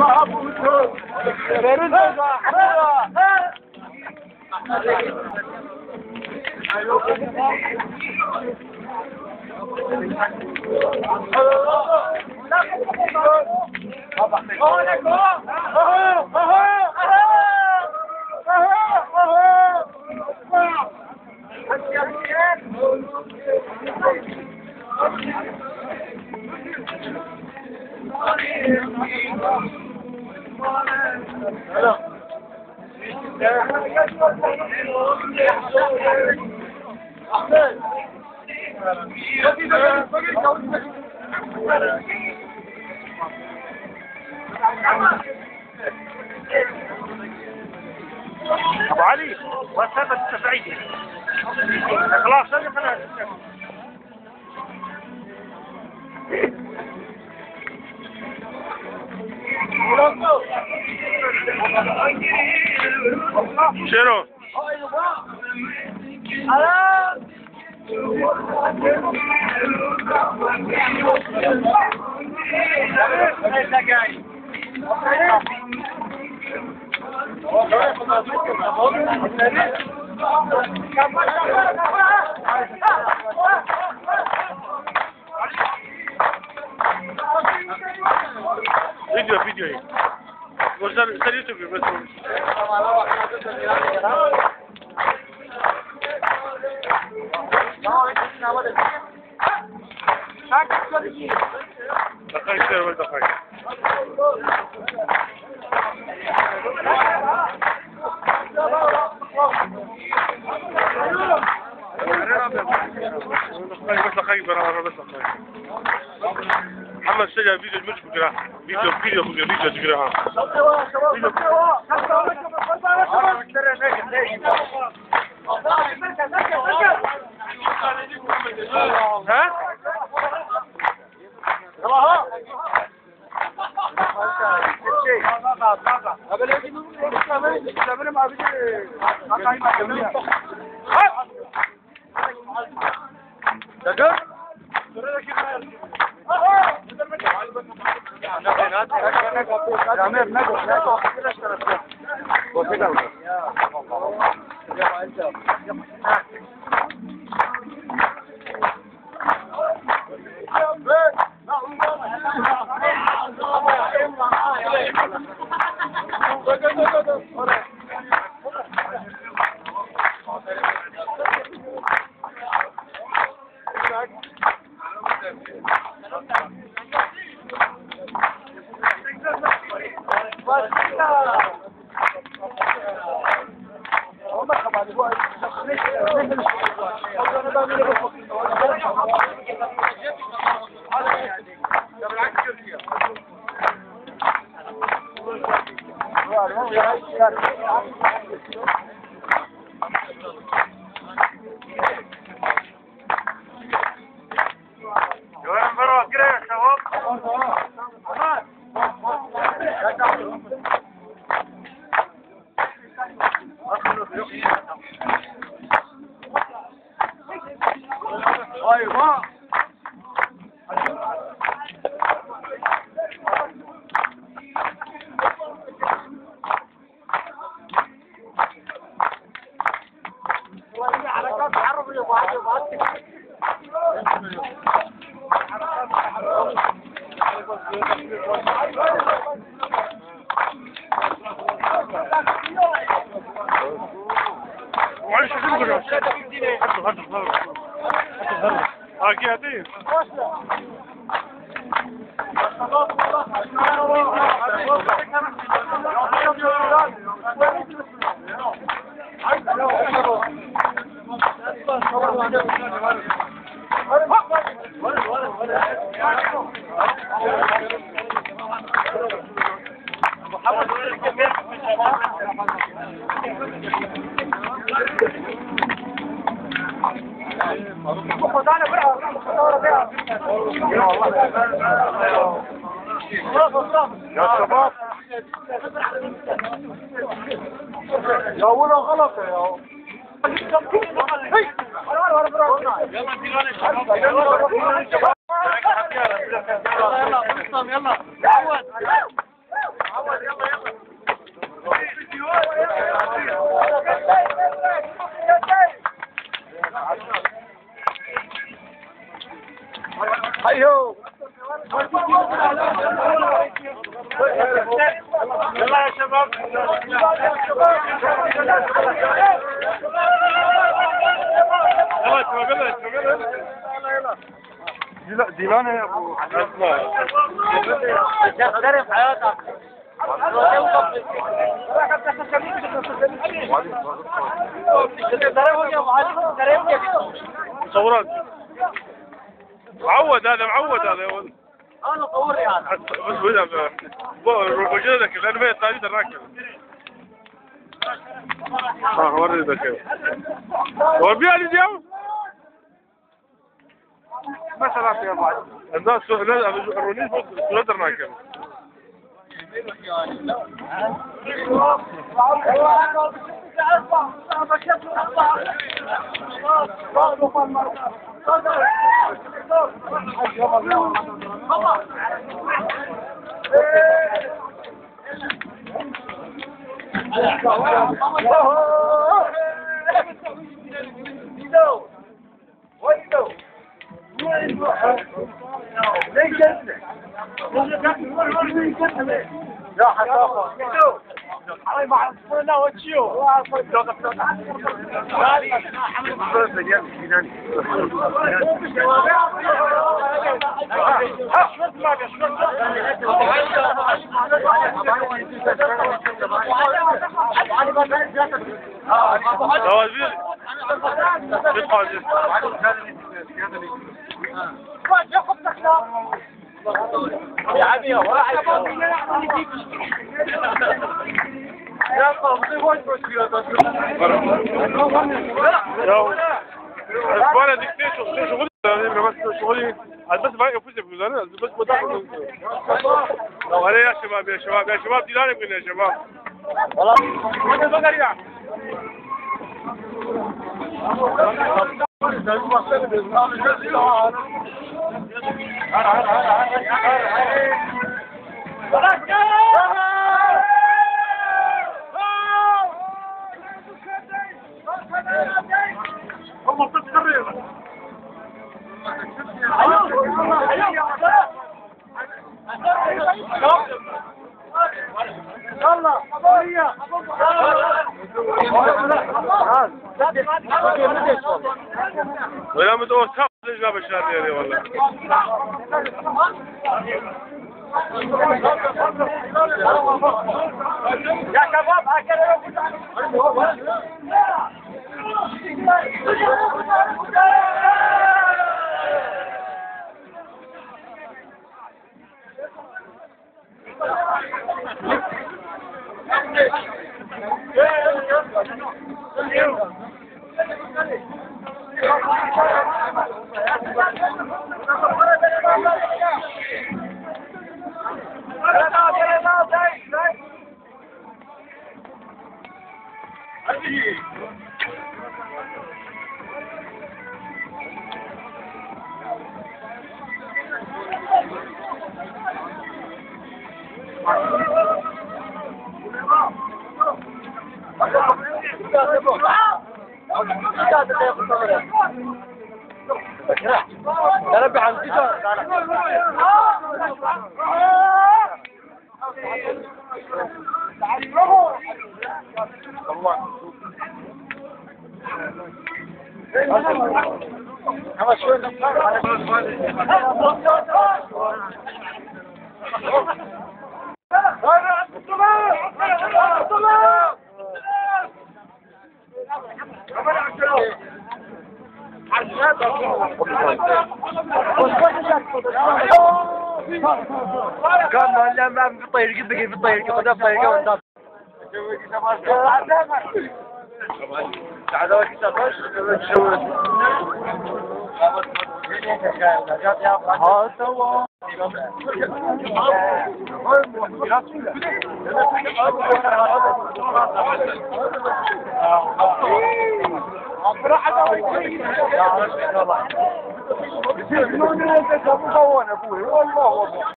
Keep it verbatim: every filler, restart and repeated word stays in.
ابو علي وثبت التفعيل خلاص خلاص شنو؟ فيديو فيديو ايه وصل سر يوتيوب بس دقائق سير دقائق بس دقائق برا بس دقائق محمد سجل فيديو المش بقرا فيديو فيديو فيديو تقراها ها معلش شو بقول هاتوا هاتوا هاتوا هاكي هاتي يا شباب يا ولا غلط يا يلا يلا يلا ديلان يا ابو اسمع تختلف حياتك صورات معود هذا معود هذا يا ولد انا صوري هذا بس وجهك وجهك لانه ما يطلع الراكب اه وري ذاك وربي على اليوم ما صار في بعض الناس الرونيس صورت الراكب لا حتى علي مع الفرنا وتشيو يا عمي واحد يا قصدي وش انا دكتور شغل بس شغلي بس ما يفوز بجزانا بس بدخل لو يا شباب يا شباب يا شباب ديلان يقول يا شباب والله ما بقريع هم تتكرر يلا قضيه ولا مدور صح ليش جاب الشهر دي والله يا شباب هكذا ربي عن كان لما بيطير قد بقي بيطير قد بيطير قد هذا